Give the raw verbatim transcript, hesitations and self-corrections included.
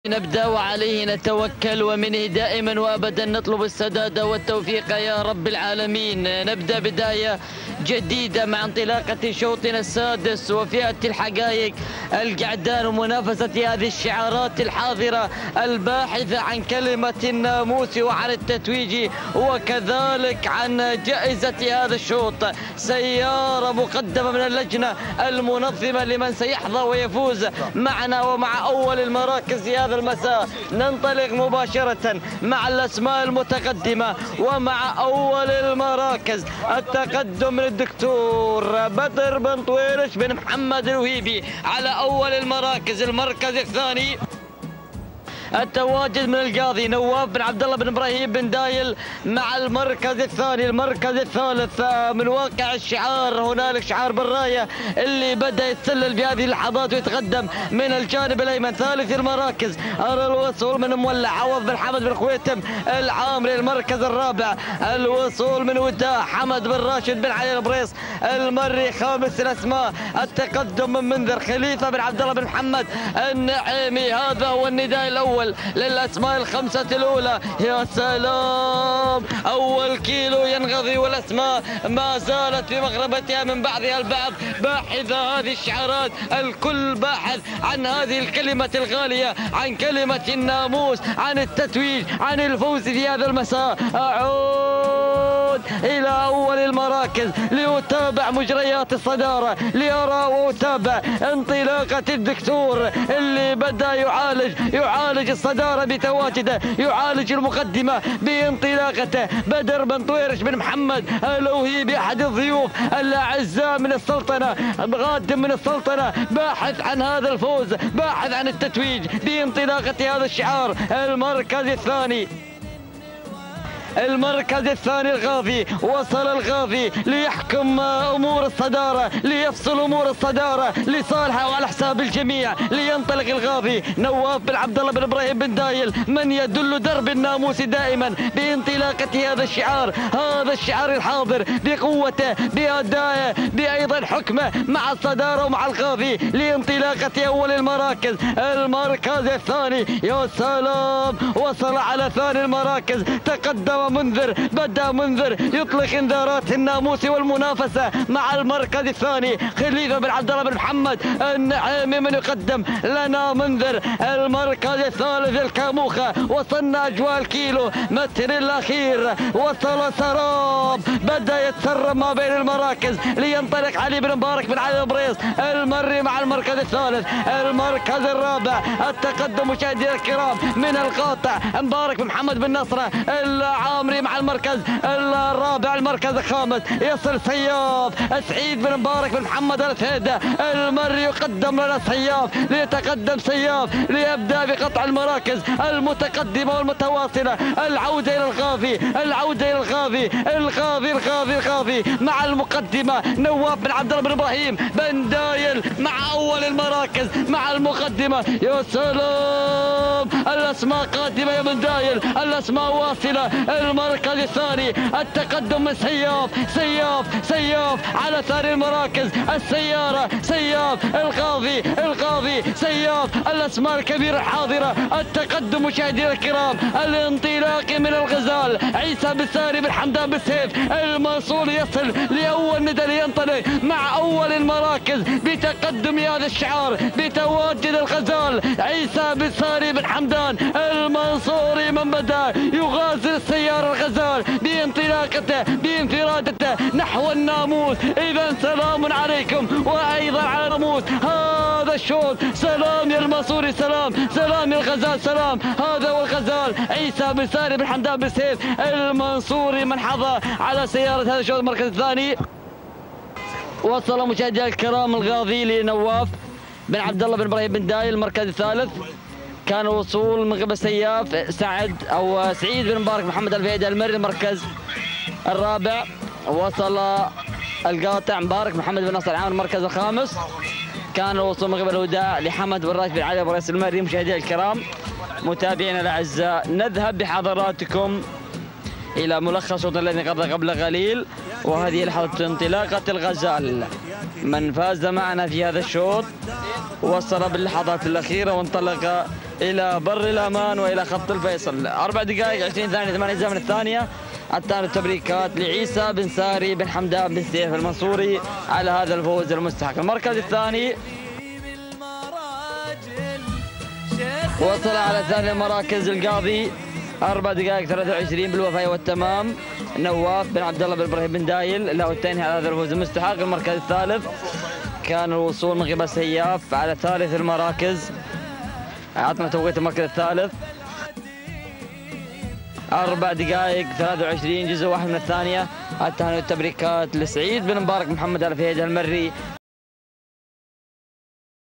نبدأ وعليه نتوكل ومنه دائما وأبدا نطلب السداد والتوفيق يا رب العالمين. نبدأ بداية جديدة مع انطلاقة شوطنا السادس وفئة الحقائق القعدان ومنافسة هذه الشعارات الحاضرة الباحثة عن كلمة الناموس وعن التتويج وكذلك عن جائزة هذا الشوط. سيارة مقدمة من اللجنة المنظمة لمن سيحظى ويفوز معنا ومع أول المراكز في هذا المساء. ننطلق مباشرة مع الأسماء المتقدمة ومع أول المراكز. التقدم من الدكتور بدر بن طويرش بن محمد الوهيبي على أول المراكز. المركز الثاني التواجد من القاضي نواف بن عبد الله بن ابراهيم بن دايل مع المركز الثاني. المركز الثالث من واقع الشعار هنالك شعار بالرايه اللي بدا يتسلل بهذه اللحظات ويتقدم من الجانب الايمن. ثالث المراكز الوصول من مولع عوض بن حمد بن خويتم العامري. المركز الرابع الوصول من وداع حمد بن راشد بن علي البريص المري. خامس الاسماء التقدم من منذر خليفه بن عبد الله بن محمد النعيمي. هذا هو النداء الاول للأسماء الخمسة الأولى. يا سلام، أول كيلو ينغضي والأسماء ما زالت في مغربتها من بعضها البعض باحثة هذه الشعارات. الكل باحث عن هذه الكلمة الغالية، عن كلمة الناموس، عن التتويج، عن الفوز في هذا المساء. أعود إلى أول المراكز لأتابع مجريات الصدارة، لأرى وأتابع انطلاقة الدكتور اللي بدأ يعالج يعالج الصدارة بتواجده، يعالج المقدمة بانطلاقته. بدر بن طويرش بن محمد الوهيبي أحد الضيوف الأعزاء من السلطنة، قادم من السلطنة، باحث عن هذا الفوز، باحث عن التتويج بانطلاقة هذا الشعار. المركز الثاني المركز الثاني الغافي. وصل الغافي ليحكم امور الصداره، ليفصل امور الصداره لصالحه وعلى حساب الجميع. لينطلق الغافي نواف بن عبد الله بن ابراهيم بن دايل من يدل درب الناموس دائما بانطلاقه هذا الشعار، هذا الشعار الحاضر بقوته بادائه بايضا حكمه مع الصداره ومع الغافي لانطلاقه اول المراكز. المركز الثاني يا سلام، وصل على ثاني المراكز. تقدم منذر، بدأ منذر يطلق انذارات الناموس والمنافسة مع المركز الثاني. خليفة بن عبد الله بن محمد النعيمي من يقدم لنا منذر. المركز الثالث الكاموخة. وصلنا أجواء الكيلو متر الأخير، وصل سراب، بدأ يتسرب ما بين المراكز لينطلق علي بن مبارك بن علي البريص المري مع المركز الثالث. المركز الرابع التقدم مشاهدينا الكرام من القاطع مبارك بن محمد بن نصرة العامري مع المركز الرابع. المركز الخامس يصل سياف سعيد بن مبارك بن محمد الثيدة المري. يقدم لنا سياف، ليتقدم سياف ليبدأ بقطع المراكز المتقدمة والمتواصلة. العودة إلى الغافي، العودة إلى الغافي، الغافي الغافي الغافي مع المقدمة نواف بن عبد الله بن إبراهيم بن دايل مع أول المراكز مع المقدمة. يا سلام، الأسماء قادمة يا بن دايل، الأسماء واصلة. المركز الثاني التقدم من سياف، سياف سياف على ثاني المراكز. السيارة سياف، الغافي الغافي سياف، الأسماء الكبيرة الحاضرة. التقدم مشاهدينا الكرام الانطلاق من الغزال عيسى بالساري بن حمدان بالسيف المنصور يصل لأول ندى لينطلق مع أول المراكز بتقدم هذا الشعار بتواجد الغزال عيسى بالساري بن حمدان المنصوري من بدأ يغازل السيارة الغزال بانطلاقته بانفرادته نحو الناموس. إذا سلام عليكم وأيضا على الناموس هذا الشوط. سلام يا المنصوري، سلام سلام يا الغزال، سلام. هذا هو الغزال عيسى بن ساري بن حمدان بالسيف المنصوري من حظى على سيارة هذا الشوط. المركز الثاني وصل مشاهدينا الكرام الغاضي لنواف بن عبد الله بن ابراهيم بن دايل. المركز الثالث كان وصول من قبل سياف سعد او سعيد بن مبارك محمد الفيدة المري. المركز الرابع وصل القاطع مبارك محمد بن نصر العامر. المركز الخامس كان الوصول من قبل وداع لحمد بن راشد بن علي بريس المري. مشاهدينا الكرام متابعينا الاعزاء، نذهب بحضراتكم الى ملخص الذي قضى قبل قليل، وهذه لحظه انطلاقه الغزال من فاز معنا في هذا الشوط. وصل باللحظات الاخيره وانطلق إلى بر الأمان وإلى خط الفيصل. أربع دقائق عشرين ثانية ثمانية أجزاء من الثانية. التان التبريكات لعيسى بن ساري بن حمدان بن سيف المنصوري على هذا الفوز المستحق. المركز الثاني وصل على ثاني المراكز القاضي أربع دقائق ثلاثة وعشرين بالوفاء والتمام نواف بن عبد الله بن ابراهيم بن دايل له التنهي على هذا الفوز المستحق. المركز الثالث كان الوصول من قبل سياف على ثالث المراكز. عطنا توقيت المركز الثالث أربع دقائق ثلاثة وعشرين جزء واحد من الثانية. التهاني والتبريكات لسعيد بن مبارك محمد الفهيد المري